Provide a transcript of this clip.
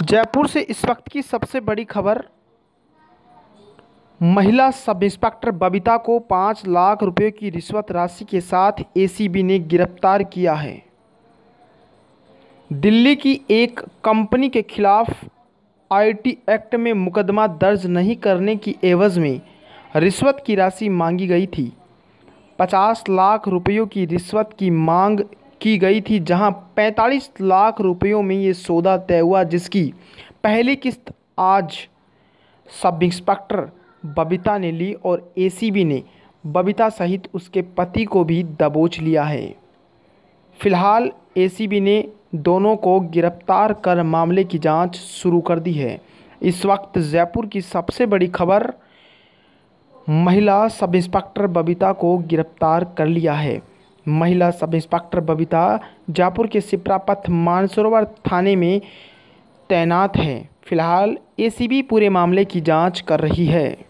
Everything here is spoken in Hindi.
जयपुर से इस वक्त की सबसे बड़ी खबर। महिला सब इंस्पेक्टर बबीता को 5 लाख रुपए की रिश्वत राशि के साथ एसीबी ने गिरफ्तार किया है। दिल्ली की एक कंपनी के खिलाफ आईटी एक्ट में मुकदमा दर्ज नहीं करने की एवज में रिश्वत की राशि मांगी गई थी। 50 लाख रुपयों की रिश्वत की मांग की गई थी, जहां 45 लाख रुपयों में ये सौदा तय हुआ, जिसकी पहली किस्त आज सब इंस्पेक्टर बबीता ने ली और एसीबी ने बबीता सहित उसके पति को भी दबोच लिया है। फिलहाल एसीबी ने दोनों को गिरफ्तार कर मामले की जांच शुरू कर दी है। इस वक्त जयपुर की सबसे बड़ी खबर, महिला सब इंस्पेक्टर बबीता को गिरफ्तार कर लिया है। महिला सब इंस्पेक्टर बबीता जयपुर के सिपरा पथ मानसरोवर थाने में तैनात है। फिलहाल एसीबी पूरे मामले की जांच कर रही है।